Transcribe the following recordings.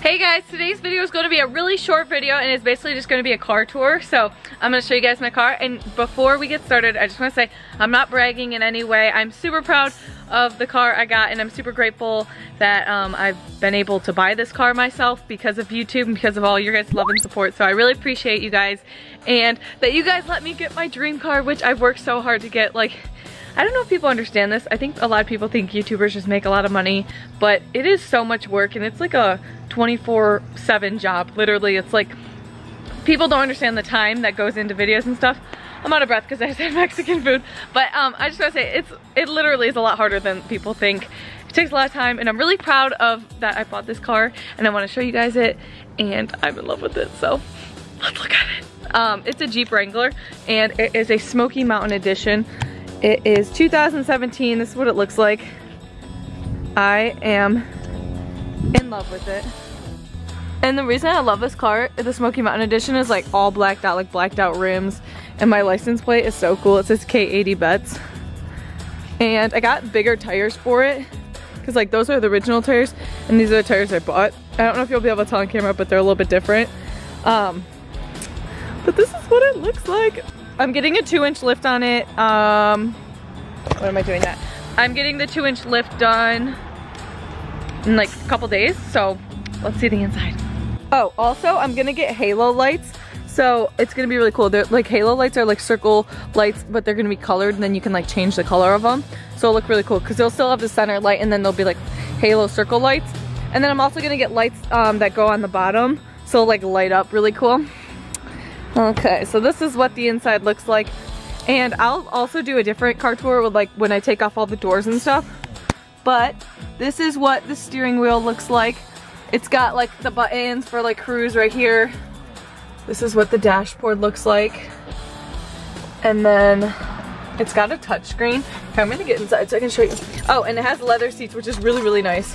Hey guys, today's video is going to be a really short video and it's basically just going to be a car tour. So I'm going to show you guys my car, and before we get started I just want to say I'm not bragging in any way. I'm super proud of the car I got and I'm super grateful that I've been able to buy this car myself because of YouTube and because of all your guys' love and support. So I really appreciate you guys and that you guys let me get my dream car, which I've worked so hard to get. Like, I don't know if people understand this. I think a lot of people think YouTubers just make a lot of money, but it is so much work and it's like a 24/7 job. Literally, it's like, people don't understand the time that goes into videos and stuff. I'm out of breath because I said Mexican food, but I just gotta say, it literally is a lot harder than people think. It takes a lot of time and I'm really proud of that I bought this car and I want to show you guys it and I'm in love with it, so let's look at it. It's a Jeep Wrangler and it is a Smoky Mountain Edition. It is 2017, this is what it looks like. I am in love with it. And the reason I love this car, the Smoky Mountain Edition, is like all blacked out, like blacked out rims. And my license plate is so cool, it says K80 Betts. And I got bigger tires for it, because like those are the original tires, and these are the tires I bought. I don't know if you'll be able to tell on camera, but they're a little bit different. But this is what it looks like. I'm getting a 2-inch lift on it. What am I doing that? I'm getting the 2-inch lift done in like a couple days, so let's see the inside. Oh, also I'm gonna get halo lights, so it's gonna be really cool. They're like, halo lights are like circle lights, but they're gonna be colored and then you can like change the color of them. So it'll look really cool because they'll still have the center light and then they'll be like halo circle lights. And then I'm also gonna get lights that go on the bottom, so like light up really cool. Okay, so this is what the inside looks like. And I'll also do a different car tour with like when I take off all the doors and stuff. But this is what the steering wheel looks like. It's got like the buttons for like cruise right here. This is what the dashboard looks like. And then it's got a touchscreen. Okay, I'm gonna get inside so I can show you. Oh, and it has leather seats, which is really, really nice.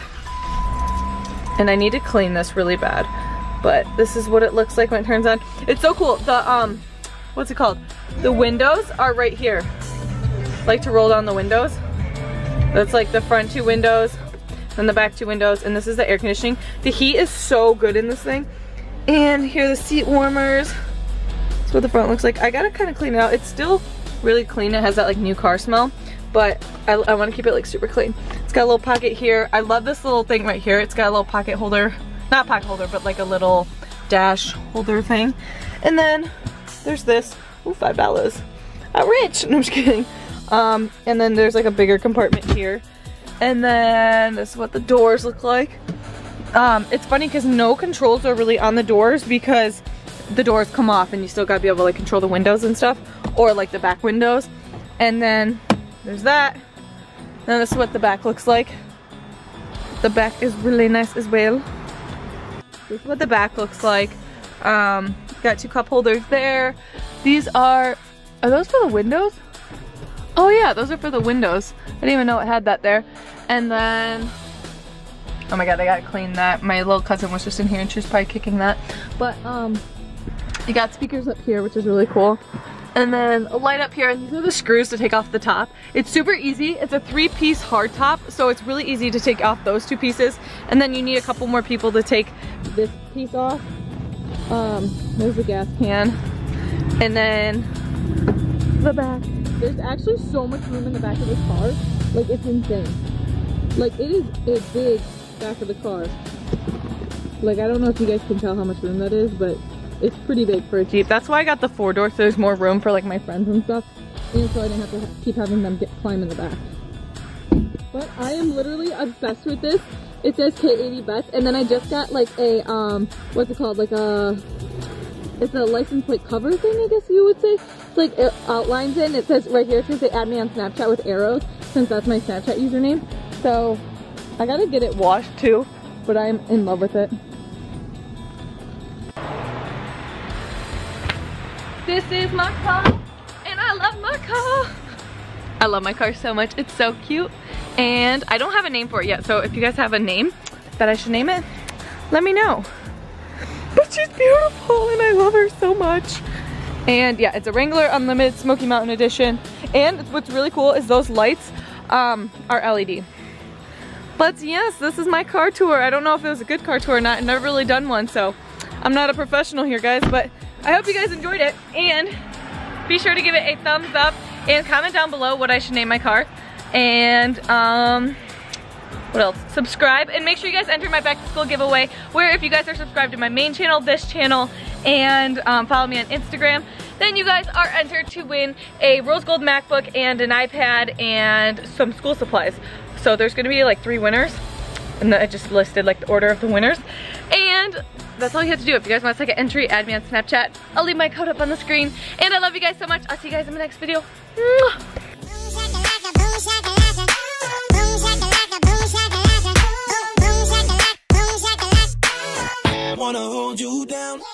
And I need to clean this really bad. But this is what it looks like when it turns on. It's so cool. The, what's it called? The windows are right here. Like to roll down the windows. That's like the front 2 windows, then the back 2 windows, and this is the air conditioning. The heat is so good in this thing. And here are the seat warmers. That's what the front looks like. I gotta kind of clean it out. It's still really clean. It has that like new car smell, but I want to keep it like super clean. It's got a little pocket here. I love this little thing right here. It's got a little pocket holder. Not pocket holder, but like a little dash holder thing. And then there's this. Ooh, $5. I'm rich. No, I'm just kidding. And then there's like a bigger compartment here. And then this is what the doors look like. It's funny because no controls are really on the doors because the doors come off and you still gotta be able to like control the windows and stuff, or like the back windows. And then there's that. And this is what the back looks like. The back is really nice as well. This is what the back looks like. Got 2 cup holders there. These are those for the windows? Oh yeah, those are for the windows. I didn't even know it had that there. And then, oh my god, I gotta clean that. My little cousin was just in here and she was probably kicking that. But you got speakers up here, which is really cool. And then a light up here, and these are the screws to take off the top. It's super easy. It's a 3-piece hard top, so it's really easy to take off those 2 pieces. And then you need a couple more people to take this piece off. There's the gas can. And then the back. There's actually so much room in the back of this car. Like, it's insane. Like, it is a big back of the car. Like, I don't know if you guys can tell how much room that is, but it's pretty big for a Jeep. That's why I got the 4-door, so there's more room for like my friends and stuff. And so I didn't have to keep having them climb in the back. But I am literally obsessed with this. It says K80 Betts, and then I just got like a, what's it called? Like a, it's a license plate cover thing, I guess you would say. It's like, it outlines it, and it says right here, it says they add me on Snapchat with arrows, since that's my Snapchat username. So I gotta get it washed too, but I'm in love with it. This is my car, and I love my car. I love my car so much. It's so cute, and I don't have a name for it yet, so if you guys have a name that I should name it, let me know. But she's beautiful, and I love her so much. And yeah, it's a Wrangler Unlimited Smoky Mountain Edition, and what's really cool is those lights are LED. But yes, this is my car tour. I don't know if it was a good car tour or not. I've never really done one, so I'm not a professional here, guys, but I hope you guys enjoyed it. And be sure to give it a thumbs up and comment down below what I should name my car. And what else? Subscribe, and make sure you guys enter my back to school giveaway, where if you guys are subscribed to my main channel, this channel, and follow me on Instagram, then you guys are entered to win a rose gold MacBook and an iPad and some school supplies. So there's gonna be like 3 winners, and I just listed like the order of the winners. And that's all you have to do. If you guys want a second entry, add me on Snapchat. I'll leave my code up on the screen. And I love you guys so much. I'll see you guys in the next video. Mwah! Wanna hold you down.